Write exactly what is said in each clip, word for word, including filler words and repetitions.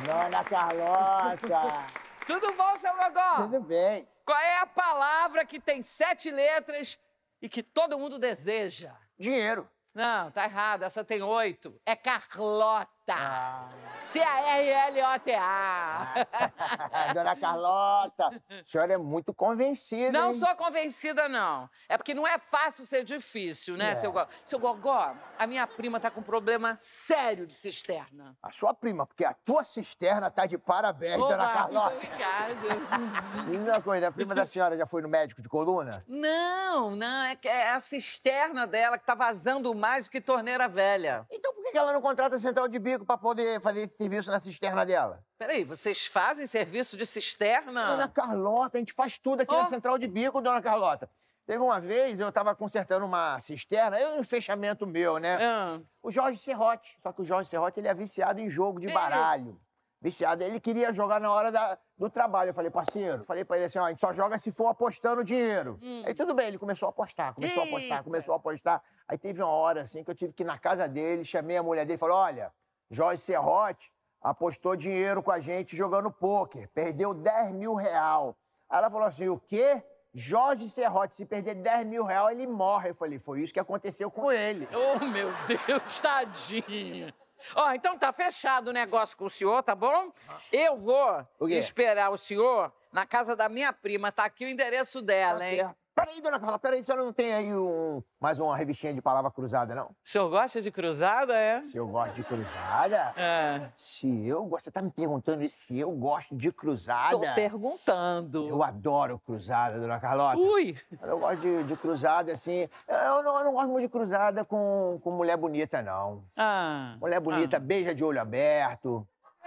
Dona Carlota! Tudo bom, seu Gogó? Tudo bem. Qual é a palavra que tem sete letras e que todo mundo deseja? Dinheiro. Não, tá errado. Essa tem oito. É Carlota. Ah. C A R L O T A. Dona Carlota, a senhora é muito convencida, Não hein? sou convencida, não. É porque não é fácil ser difícil, né, É. seu Gogó? Seu Gogó, a minha prima tá com um problema sério de cisterna. A sua prima, porque a tua cisterna tá de parabéns, Dona Oba, Carlota. muito obrigada. Diz uma coisa, a prima da senhora já foi no médico de coluna? Não, não, é que é a cisterna dela que tá vazando mais do que torneira velha. Então por que ela não contrata a central de bico pra poder fazer esse serviço na cisterna dela? Peraí, vocês fazem serviço de cisterna? Dona Carlota, a gente faz tudo aqui Oh. na central de bico, Dona Carlota. Teve uma vez, eu tava consertando uma cisterna, é um fechamento meu, né? Ah. O Jorge Serrote. Só que o Jorge Serrote, ele é viciado em jogo de baralho. Viciado. Ele queria jogar na hora da, do trabalho. Eu falei, parceiro, falei pra ele assim, ó, a gente só joga se for apostando dinheiro. Hum. Aí tudo bem, ele começou a apostar, começou Eita. a apostar, começou a apostar. Aí teve uma hora, assim, que eu tive que ir na casa dele, chamei a mulher dele e falei, olha, Jorge Serrote apostou dinheiro com a gente jogando pôquer, perdeu dez mil real. Aí ela falou assim, o quê? Jorge Serrote, se perder dez mil real, ele morre. Eu falei, foi isso que aconteceu com ele. Oh, meu Deus, tadinha. Ó, então tá fechado o negócio com o senhor, tá bom? Eu vou O quê? esperar o senhor na casa da minha prima. Tá aqui o endereço dela, Tá hein? certo. Peraí, Dona Carla, peraí, a senhora não tem aí um, mais uma revistinha de palavra cruzada, não? O senhor gosta de cruzada, é? Se eu gosto de cruzada? É. Se eu gosto... Você tá me perguntando isso, se eu gosto de cruzada? Tô perguntando. Eu adoro cruzada, Dona Carlota. Ui! Eu gosto de, de cruzada, assim... Eu não, eu não gosto muito de cruzada com, com mulher bonita, não. Ah. Mulher bonita, Ah. beija de olho aberto.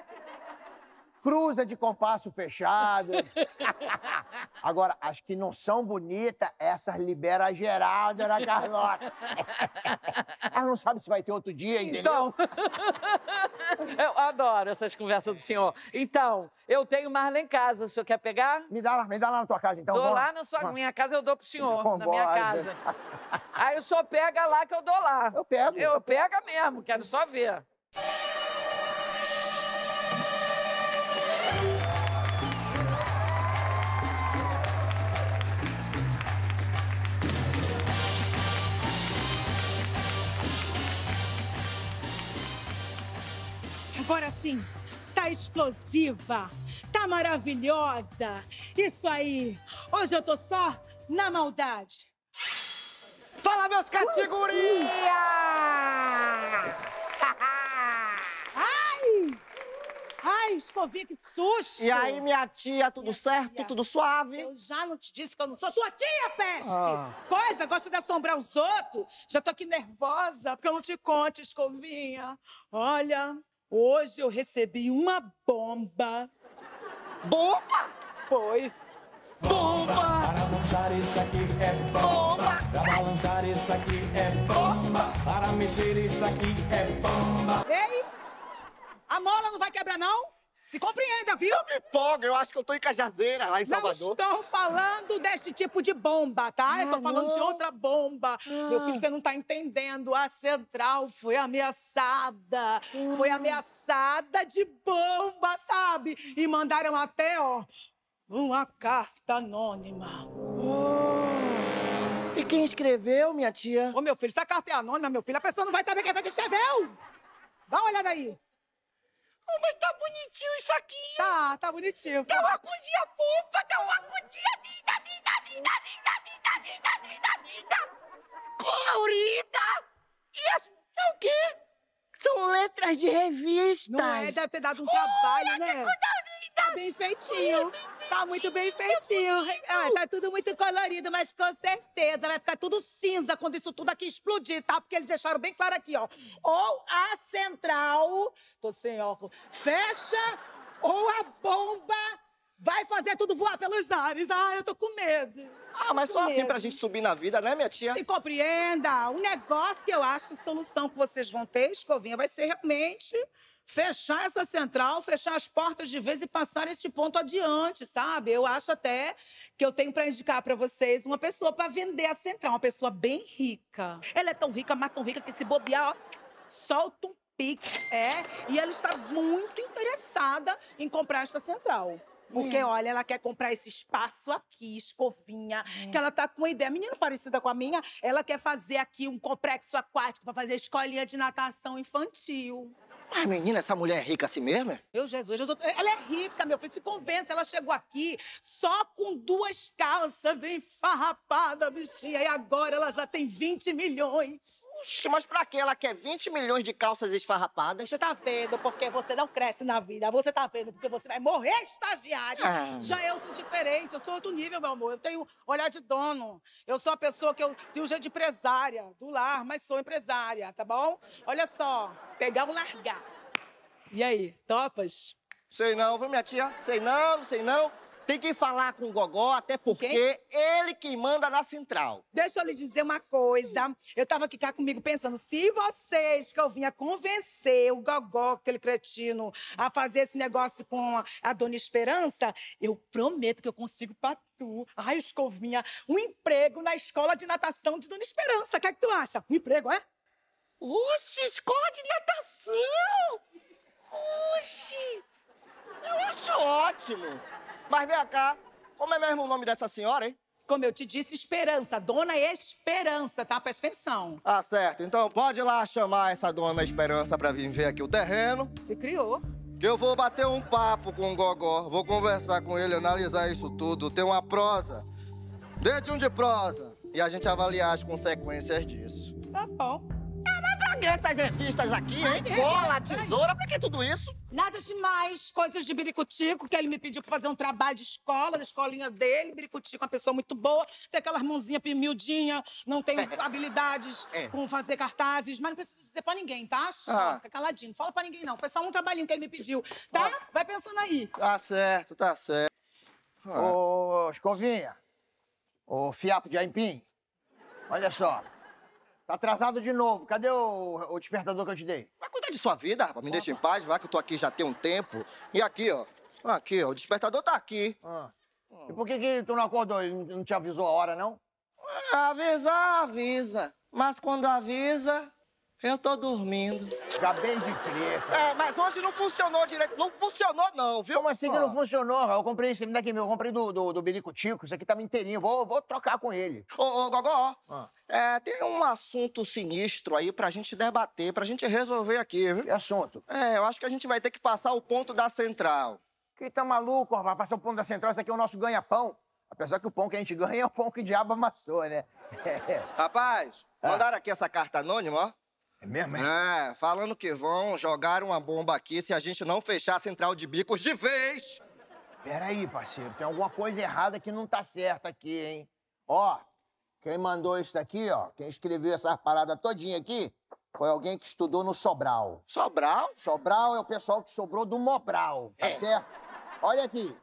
Cruza de compasso fechado. Agora, as que não são bonitas, essas libera geral, Dona Carlota. Ela não sabe se vai ter outro dia, entendeu? Então, eu adoro essas conversas do senhor. Então, eu tenho mais lá em casa. O senhor quer pegar? Me dá lá, me dá lá na tua casa, então. Dou vamos lá na sua minha casa, eu dou pro senhor, Vambora. na minha casa. Aí o senhor pega lá que eu dou lá. Eu pego. Eu pego mesmo, quero só ver. Agora sim, tá explosiva, tá maravilhosa. Isso aí, hoje eu tô só na maldade. Fala, meus categoria! Ai! Ai, escovinha, que susto! E aí, minha tia, tudo Minha certo? tia. Tudo suave? Eu já não te disse que eu não sou tua tia, peste! Ah. Coisa, gosto de assombrar os outros. Já tô aqui nervosa, porque eu não te conto, escovinha. Olha, hoje eu recebi uma bomba. Bomba! Foi. Bomba! Para dançar isso aqui é bomba. Para balançar isso aqui é bomba. Para mexer isso aqui é bomba. Ei! A mola não vai quebrar, não? Se compreenda, viu? Me empolga, eu acho que eu tô em Cajazeira, lá em Não Salvador. estou falando deste tipo de bomba, tá? eu tô Ah, falando de não? outra bomba. Meu filho, você não tá entendendo. A central foi ameaçada. Foi ameaçada de bomba, sabe? E mandaram até, ó, uma carta anônima. E quem escreveu, minha tia? Ô, meu filho, se a carta é anônima, meu filho, a pessoa não vai saber quem foi que escreveu. Dá uma olhada aí. Oh, mas tá bonitinho isso aqui. Tá, tá bonitinho. Tá uma cozinha fofa, tá uma cozinha linda, linda, linda, linda, linda, linda, linda, linda. Colorida. E as- é o quê? São letras de revistas. Não é? Deve ter dado um trabalho, Olha, né? que coisa linda. Tá bem feitinho. Tá muito bem feitinho. Ah, tá tudo muito colorido, mas com certeza vai ficar tudo cinza quando isso tudo aqui explodir, tá? Porque eles deixaram bem claro aqui, ó. Ou a central, tô sem óculos, fecha, ou a bomba vai fazer tudo voar pelos ares. Ah, eu tô com medo. Ah, mas Tô só com assim medo. pra gente subir na vida, né, minha tia? Se compreenda, o negócio que eu acho, a solução que vocês vão ter, Escovinha, vai ser realmente fechar essa central, fechar as portas de vez e passar esse ponto adiante, sabe? Eu acho até que eu tenho pra indicar pra vocês uma pessoa pra vender a central, uma pessoa bem rica. Ela é tão rica, mas tão rica que se bobear, ó, solta um Pix, é, e ela está muito interessada em comprar esta central. Porque, hum. olha, ela quer comprar esse espaço aqui, escovinha, hum. que ela tá com uma ideia, menina parecida com a minha, ela quer fazer aqui um complexo aquático pra fazer escolinha de natação infantil. Mas, menina, essa mulher é rica assim mesmo, é? Meu Jesus, eu tô... ela é rica, meu filho, se convence. Ela chegou aqui só com duas calças bem farrapadas, bichinha, e agora ela já tem vinte milhões. Oxi, mas pra que ela quer vinte milhões de calças esfarrapadas? Você tá vendo porque você não cresce na vida. Você tá vendo porque você vai morrer estagiária. Ah. Já eu sou diferente, eu sou outro nível, meu amor. Eu tenho olhar de dono. Eu sou uma pessoa que eu tenho um jeito de empresária, do lar, mas sou empresária, tá bom? Olha só, pegar ou largar. E aí, topas? Sei não, viu, minha tia? Sei não, não sei não. Tem que falar com o Gogó, até porque Quem? ele que manda na central. Deixa eu lhe dizer uma coisa. Eu tava aqui cá comigo pensando, se vocês que eu vinha convencer o Gogó, aquele cretino, a fazer esse negócio com a Dona Esperança, eu prometo que eu consigo pra tu, ai, Escovinha, um emprego na escola de natação de Dona Esperança. O que é que tu acha? Um emprego, é? Oxi, escola de natação! Oxi! Eu acho ótimo! Mas vem cá, como é mesmo o nome dessa senhora, hein? Como eu te disse, Esperança, Dona Esperança, tá? Presta atenção. Ah, certo. Então pode ir lá chamar essa Dona Esperança pra vir ver aqui o terreno. Se criou. Que eu vou bater um papo com o Gogó, vou conversar com ele, analisar isso tudo, ter uma prosa, dedinho de prosa, e a gente avaliar as consequências disso. Tá bom. Pra que essas revistas aqui, hein? Cola, tesoura, pra que tudo isso? Nada demais, coisas de biricutico, que ele me pediu pra fazer um trabalho de escola, da escolinha dele. Biricutico é uma pessoa muito boa, tem aquelas mãozinhas miudinhas, não tem habilidades é. com fazer cartazes, mas não precisa dizer pra ninguém, tá? Ah. Fica caladinho, não fala pra ninguém não, foi só um trabalhinho que ele me pediu, tá? Ah. Vai pensando aí. Tá certo, tá certo. Ah. Ô, Escovinha, ô fiapo de aipim, olha só. Tá atrasado de novo. Cadê o, o despertador que eu te dei? Vai cuidar de sua vida, rapaz. Me deixa em paz, vai que eu tô aqui já tem um tempo. E aqui, ó. Aqui, ó. O despertador tá aqui. Ah. Hum. E por que que tu não acordou? Ele não te avisou a hora, não? Avisar, avisa. Mas quando avisa, eu tô dormindo. Acabei de crer, cara. É, mas hoje não funcionou direito. Não funcionou, não, viu? Como assim que não funcionou? Eu comprei esse daqui, meu. Eu comprei do, do, do Biricutico. Isso aqui tava inteirinho. Vou, vou trocar com ele. Ô, ô Gogó. Ah. É, tem um assunto sinistro aí pra gente debater, pra gente resolver aqui, viu? Que assunto? É, eu acho que a gente vai ter que passar o ponto da central. Que tá maluco, rapaz? Passar o ponto da central, isso aqui é o nosso ganha-pão. Apesar que o pão que a gente ganha é o pão que o diabo amassou, né? Rapaz, ah. mandaram aqui essa carta anônima, ó. É mesmo, é? É, falando que vão jogar uma bomba aqui se a gente não fechar a central de bicos de vez. Peraí, parceiro, tem alguma coisa errada que não tá certa aqui, hein? Ó, quem mandou isso daqui, ó, quem escreveu essa parada todinha aqui, foi alguém que estudou no Sobral. Sobral? Sobral é o pessoal que sobrou do Mobral, tá é. certo? Olha aqui.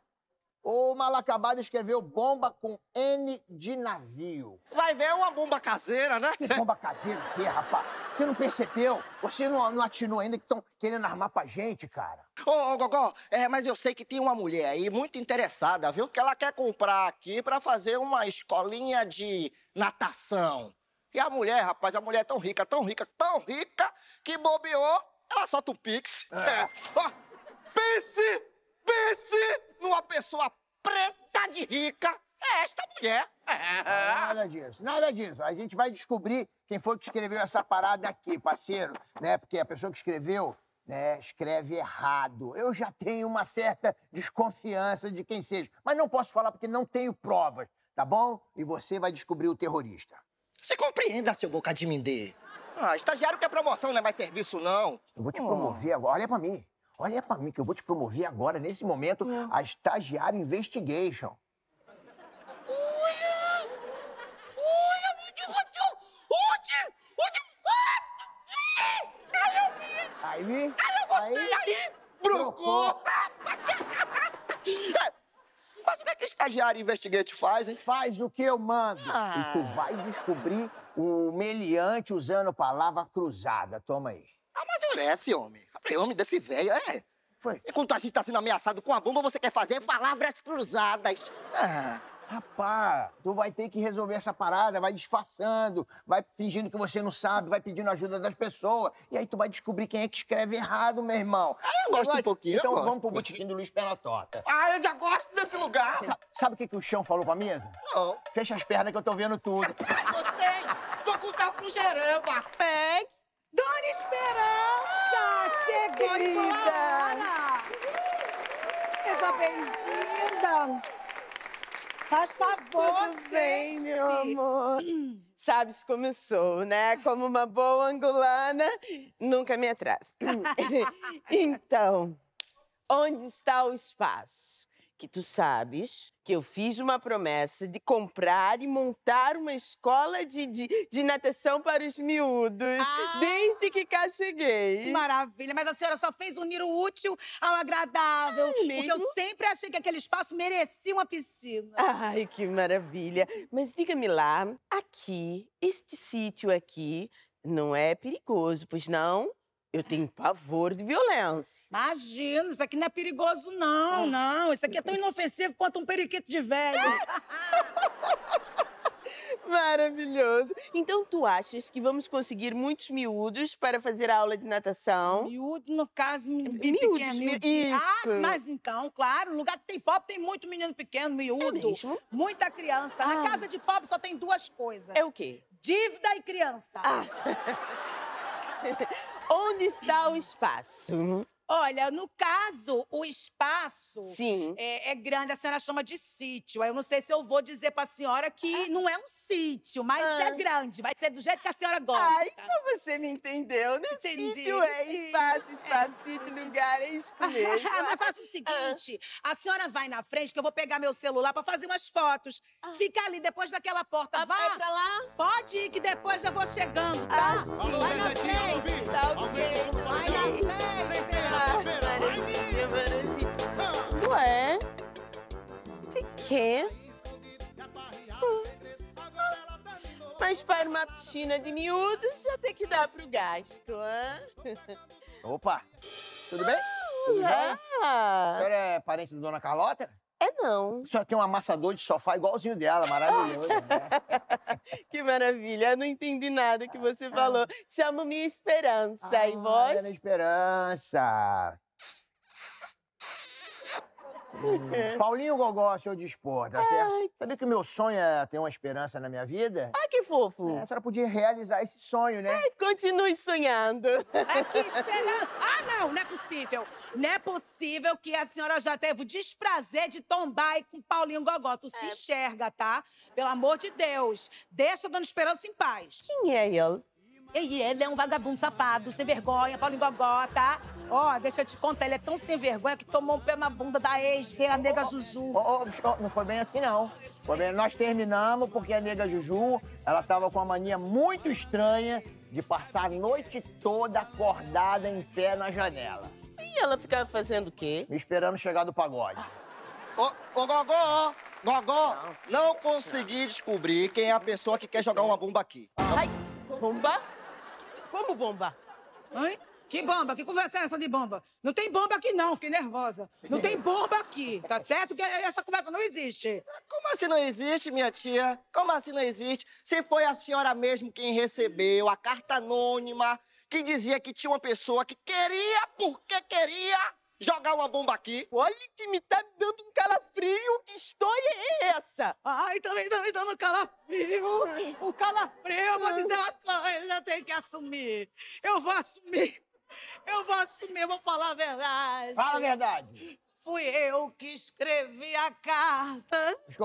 O mal acabado escreveu bomba com N de navio. Vai ver uma bomba caseira, né? Que bomba caseira o quê, rapaz? Você não percebeu? Você não, não atinou ainda que estão querendo armar pra gente, cara? Ô, ô, Gogó, é, mas eu sei que tem uma mulher aí muito interessada, viu? Que ela quer comprar aqui pra fazer uma escolinha de natação. E a mulher, rapaz, a mulher é tão rica, tão rica, tão rica, que bobeou, ela solta um pix. É. É. Ó, pense, pense numa pessoa preta de rica. É esta mulher. É. Nada disso, nada disso. A gente vai descobrir quem foi que escreveu essa parada aqui, parceiro, né? Porque a pessoa que escreveu, né, escreve errado. Eu já tenho uma certa desconfiança de quem seja, mas não posso falar porque não tenho provas, tá bom? E você vai descobrir o terrorista. Você compreenda, seu boca de mindê. Ah, estagiário quer promoção, não é mais serviço, não. Eu vou te promover agora. Olha pra mim. Olha pra mim, que eu vou te promover agora, nesse momento, hum. a estagiário investigation. Olha! Olha, meu Deus! Oxe! Oxe! Aí eu vi! Aí vi? Aí eu gostei! Aí, aí brocou! Mas o que é que estagiário investigate faz, hein? Faz o que eu mando. Ah. E tu vai descobrir o meliante usando palavra cruzada. Toma aí. Amadurece, homem. Abre homem desse velho, é. Foi. Enquanto a gente tá sendo ameaçado com a bomba, você quer fazer palavras cruzadas. Ah, Rapaz, tu vai ter que resolver essa parada, vai disfarçando, vai fingindo que você não sabe, vai pedindo ajuda das pessoas. E aí tu vai descobrir quem é que escreve errado, meu irmão. Ah, eu gosto um pouquinho, eu Então gosto. vamos pro botequim do Luiz Penatota. Ah, eu já gosto desse lugar. Sa- Sabe o que, que o chão falou pra mesa? Não. Fecha as pernas que eu tô vendo tudo. Gostei. Tô com o tal com geramba. Peg. Dona Esperança! Chegou querida. embora! Seja bem-vinda! Faz favor, Tudo bem, sente-se. meu amor? Sabes como eu sou, né? Como uma boa angolana, nunca me atraso. Então, onde está o espaço? Que tu sabes que eu fiz uma promessa de comprar e montar uma escola de, de, de natação para os miúdos, Ah! desde que cá cheguei. Maravilha, mas a senhora só fez unir o útil ao agradável. Porque eu mesmo? sempre achei que aquele espaço merecia uma piscina. Ai, que maravilha! Mas diga-me lá, aqui, este sítio aqui, não é perigoso, pois não? Eu tenho pavor de violência. Imagina, isso aqui não é perigoso, não, não. Isso aqui é tão inofensivo quanto um periquito de velho. Maravilhoso! Então, tu achas que vamos conseguir muitos miúdos para fazer a aula de natação? Miúdo, no caso, bem Miúdos, pequeno. mi- miudinho. Ah, isso. mas então, claro, lugar que tem pobre tem muito menino pequeno, miúdo. É mesmo? Muita criança. Ah. Na casa de pobre só tem duas coisas. É o quê? Dívida e criança. Ah. Onde está o espaço? Olha, no caso, o espaço Sim. é, é grande, a senhora chama de sítio. Aí eu não sei se eu vou dizer pra senhora que não é um sítio, mas Ah. é grande. Vai ser do jeito que a senhora gosta. Ah, então você me entendeu, né? Entendi. Sítio é espaço, espaço, sítio, lugar, é isso mesmo. Mas faça o seguinte, a senhora vai na frente que eu vou pegar meu celular pra fazer umas fotos. Fica ali depois daquela porta, Ah, vá. vai pra lá? Pode ir que depois eu vou chegando, tá? Ah, sim. Vai na frente. Tá ok. Vai na frente. Ah, maravilha, maravilha. Ué? De quê? Hum. Mas para uma piscina de miúdos, já tem que dar pro gasto, hã? Opa, tudo bem? Tudo jóia? A Ah, senhora é parente da dona Carlota? é não. A senhora tem um amassador de sofá igualzinho dela, maravilhoso. né? Que maravilha, eu não entendi nada que você falou. Chamo-me Esperança, e Ah, vós? Ana Esperança. Hum, Paulinho Gogó, seu dispor, tá certo? Ai, Sabia que o meu sonho é ter uma esperança na minha vida? Ai, que fofo. É, a senhora podia realizar esse sonho, né? Continue sonhando. Ai, que esperança. Ah, não, não é possível. Não é possível que a senhora já teve o desprazer de tombar aí com Paulinho Gogó. Tu se enxerga, tá? Pelo amor de Deus. Deixa a dona Esperança em paz. Quem é ele? E ele é um vagabundo safado, sem vergonha, Paulinho Gogó, tá? Ó, deixa eu te contar, ele é tão sem vergonha que tomou um pé na bunda da ex dele, a nega Juju. Ô, ô, ô, não foi bem assim, não. Foi bem, nós terminamos porque a nega Juju, ela tava com uma mania muito estranha de passar a noite toda acordada em pé na janela, E ela ficava fazendo o quê? me esperando chegar do pagode. Ô, ô, Gogó, Gogó, não consegui descobrir quem é a pessoa que quer jogar uma bomba aqui. Ai, bomba? Como bomba? Hein? Que bomba? Que conversa é essa de bomba? Não tem bomba aqui, não. Fiquei nervosa. Não tem bomba aqui, tá certo? Que essa conversa não existe. Como assim não existe, minha tia? Como assim não existe? Se foi a senhora mesmo quem recebeu a carta anônima que dizia que tinha uma pessoa que queria, porque queria, jogar uma bomba aqui. Olha que me tá dando um calafrio. Que história é essa? Ai, também tá me dando calafrio. O calafrio, eu vou dizer uma coisa, eu tenho que assumir. Eu vou assumir. Eu vou assumir, eu vou falar a verdade. Fala a verdade. Fui eu que escrevi a carta.